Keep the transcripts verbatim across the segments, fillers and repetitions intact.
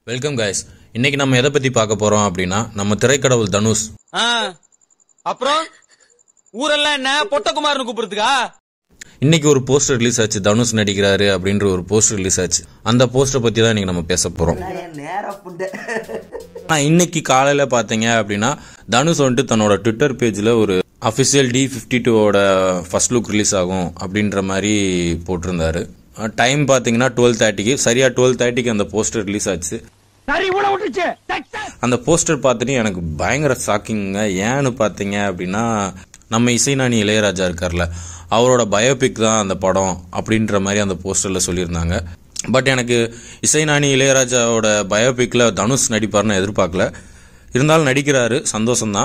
Welcome guys. இன்னைக்கு நம்ம எதை பத்தி பார்க்க போறோம் அப்படினா நம்ம திரைக்கடவுள் தனுஷ். ஆ அப்புறம் ஊரெல்லாம் என்ன பொட்டகுமார்னு கூப்பிடுறதுக்கா? இன்னைக்கு ஒரு போஸ்டர் ரிலீஸ் ஆச்சு, தனுஷ் நடிக்கிறாரு அப்படின்ற ஒரு போஸ்டர் ரிலீஸ் ஆச்சு. அந்த போஸ்டர் பத்தி தான் இன்னைக்கு நம்ம பேச போறோம். இன்னைக்கு காலையில பாத்தீங்க அப்படின்னா தனுஷ் வந்துட்டு தன்னோட ட்விட்டர் பேஜ்ல ஒரு அபிஷியல் டி பிப்டி டூ ஓட ஃபர்ஸ்ட் லுக் ரிலீஸ் ஆகும் அப்படின்ற மாதிரி போட்டிருந்தாரு. டைம் பாத்தீங்கன்னா டுவெல் தேர்ட்டிக்கு சரியா டுவெல் தேர்ட்டிக்கு அந்த போஸ்டர் ரிலீஸ் ஆச்சு. அந்த போஸ்டர் பார்த்துட்டு எனக்கு பயங்கர ஷாக்கிங்க. ஏன்னு பாத்தீங்க அப்படின்னா நம்ம இசைஞானி இளையராஜா இருக்கார்ல, அவரோட பயோபிக் தான் அந்த படம் அப்படின்ற மாதிரி அந்த போஸ்டர்ல சொல்லியிருந்தாங்க. பட் எனக்கு இசைஞானி இளையராஜாவோட பயோபிக்ல தனுஷ் நடிப்பார்னு எதிர்பார்க்கல. இருந்தாலும் நடிக்கிறாரு, சந்தோஷம்தான்.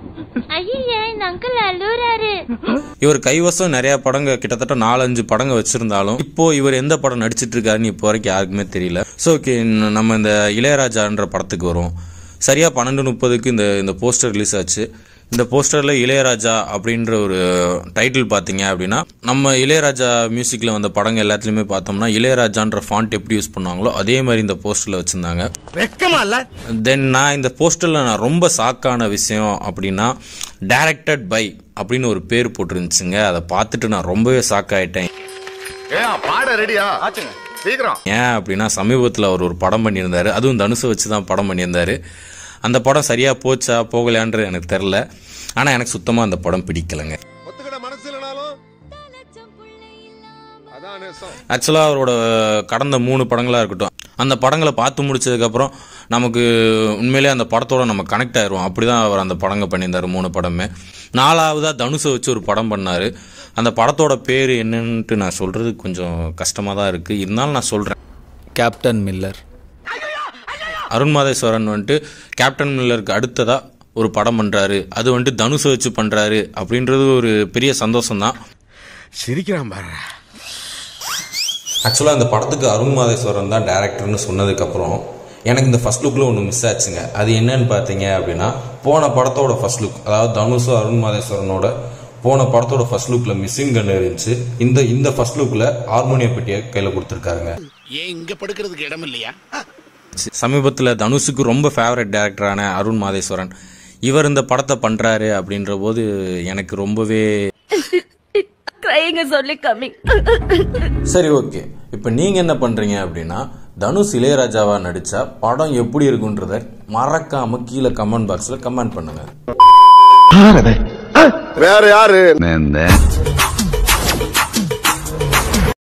இவர் கைவசம் நிறைய படங்க, கிட்டத்தட்ட நாலஞ்சு படங்க வச்சிருந்தாலும் இப்போ இவர் எந்த படம் நடிச்சிட்டு இருக்காருன்னு இப்போ வரைக்கும் யாருக்குமே தெரியல. ஸோ ஓகே, நம்ம இந்த இளையராஜான்ற படத்துக்கு வரும். சரியா பன்னெண்டு முப்பதுக்கு இந்த இந்த போஸ்டர் ரிலீஸ் ஆச்சு. இந்த போஸ்டர்ல இளையராஜா அப்படின்ற ஒரு டைட்டில் பாத்தீங்க அப்படின்னா நம்ம இளையராஜா மியூசிக்ல வந்த படங்கள் எல்லாத்துலயுமே பார்த்தோம்னா இளையராஜான்ற ஃபாண்ட் எப்படி யூஸ் பண்ணுவாங்களோ அதே மாதிரி இந்த போஸ்டர்ல வச்சிருந்தாங்க. தென் நான் இந்த போஸ்டர்ல நான் ரொம்ப ஷாக்கான விஷயம் அப்படின்னா டைரக்டட் பை அப்படின்னு ஒரு பேர் போட்டுருந்துச்சுங்க. அதை பார்த்துட்டு நான் ரொம்பவே ஷாக் ஆயிட்டேன். ஏன் அப்படின்னா சமீபத்தில் அவர் ஒரு படம் பண்ணியிருந்தாரு, அதுவும் தனுஷை வச்சு தான் படம் பண்ணியிருந்தாரு. அந்த படம் சரியா போச்சா போகலையான்றது எனக்கு தெரியல. ஆனா எனக்கு சுத்தமா அந்த படம் பிடிக்கலங்க. ஆக்சுவலா அவரோட கடந்த மூணு படங்களா இருக்கட்டும், அந்த படங்களை பார்த்து முடிச்சதுக்கு அப்புறம் நமக்கு உண்மையிலே அந்த படத்தோட நம்ம கனெக்ட் ஆயிடுவோம். அப்படிதான் அவர் அந்த படங்க பண்ணியிருந்தாரு மூணு படமே. நாலாவதா தனுஷை வச்சு ஒரு படம் பண்ணாரு. அந்த படத்தோட பேர் என்னன்ட்டு நான் சொல்றது கொஞ்சம் கஷ்டமா தான் இருக்கு, இருந்தாலும் நான் சொல்றேன். Captain Miller. அருண் மாதேஸ்வரன் வந்துட்டு கேப்டன் மில்லருக்கு அடுத்ததா ஒரு படம் பண்றாரு, அது வந்துட்டு தனுஷை வச்சு பண்றாரு அப்படின்றது ஒரு பெரிய சந்தோஷம் தான். சிரிக்கிறான் பாரு. ஆக்சுவலா இந்த படத்துக்கு அருண் மாதேஸ்வரன் தான் டைரக்டர்னு சொன்னதுக்கு அப்புறம் எனக்கு இந்த ஃபர்ஸ்ட் லுக்ல ஒன்று மிஸ் ஆச்சுங்க. அது என்னன்னு பாத்தீங்க அப்படின்னா போன படத்தோட ஃபர்ஸ்ட் லுக், அதாவது தனுஷும் அருண் மாதேஸ்வரனோட போன படத்தோட ஃபர்ஸ்ட் லுக்ல மிஸ்ஸிங் கன் இருந்துச்சு. இந்த இந்த ஃபர்ஸ்ட் லுக்ல ஹார்மோனிய பெட்டியை கையில கொடுத்துருக்காருங்க. ஏன் இங்க படுக்கிறதுக்கு இடம் இல்லையா? சமீபத்தில் தனுஷுக்கு ரொம்ப ஃபேவரட் டைரக்டரான அருண் மாதேஸ்வரன் இவர் இந்த படத்தை பண்றாரு அப்படின்ற போது எனக்கு ரொம்பவே சரி. ஓகே, இப்ப நீங்க என்ன பண்றீங்க அப்படின்னா தனுஷ் இளையராஜாவா நடிச்சா படம் எப்படி இருக்குன்றத மறக்காம கீழே கமெண்ட் பாக்ஸ்ல கமெண்ட் பண்ணுங்க. வேற யாரு?